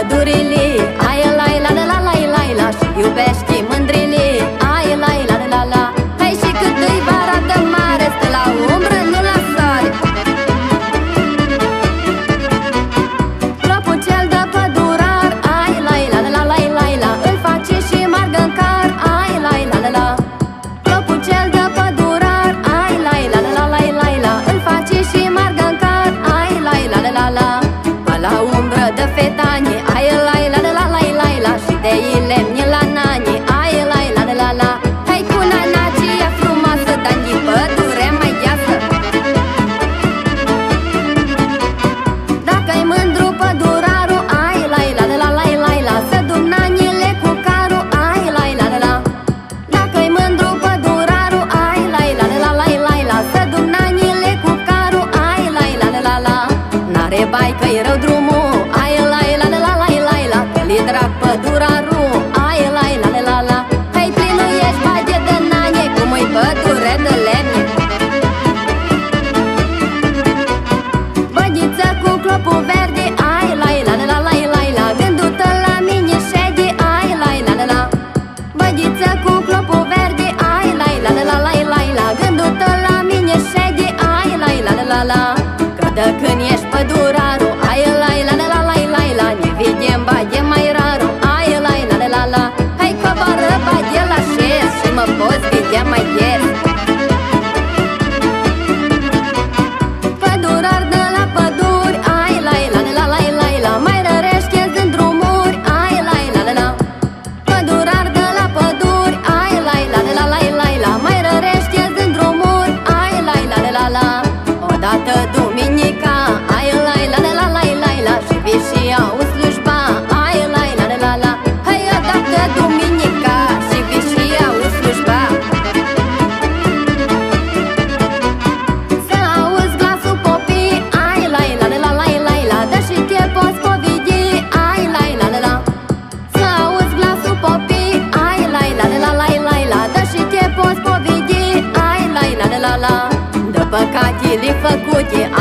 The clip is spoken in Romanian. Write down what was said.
pădurile, ai la la la la la la, și iubești mândrile, ai la la la la. Hai și cât îi vara de mare, stă la umbră, nu la soare. Globul cel de pădurar, ai la la la la la la, îl face și margă în car, ai la la la la. Globul cel de pădurar, ai la la la la la la, îl face și margă în car, ai la la la la la. La umbră de fetanie, ai la la la la la la, și de lemni la nani, ai la la la la la. Hai cu nana ce e frumoasă, dar din pădure mai gheasă. Dacă-i mândru pădurarul, ai la la la la la la, să duc nanile cu carul, ai la la la la. Dacă-i mândru pădurarul, ai la la la la la la, să duc nanile cu carul, ai la la la la la. N-are bai că-i rău drumul, ai la la la la la la, că li drag pădurarul, ai la la la la la. Hai plinuiești bage de nane, cum-i pădure de lemne. Băgiță cu clopul verde, ai la la la la la la, gându-te la mine șede, ai la la la la. Băgiță cu clopul verde, ai la la la la la la, gându-te la mine șede, ai la la la la la. Că de când ești pădurarul, ai la la la la la la, ne vedem bage mai rarul, ai la la la la la. Hai coboară bage la șes și mă poți vedea mai des. Pădurar de la păduri, ai la la la la la la, mai rărești în drumuri, ai la la la la. Pădurar de la păduri, ai la la la la la la, mai rărești în drumuri, ai la la la la. Odată duminica, ai la la la la la la, și vii și auzi slujba, ai la la la la. Hai odată duminica, și vii și auzi slujba. Să auzi glasul popii, ai la la la la la la, dă și te poți povedi, ai la la la la. Să auzi glasul popii, ai la la la la la la, dă și te poți povedi, ai la la la la. De păcatele făcute,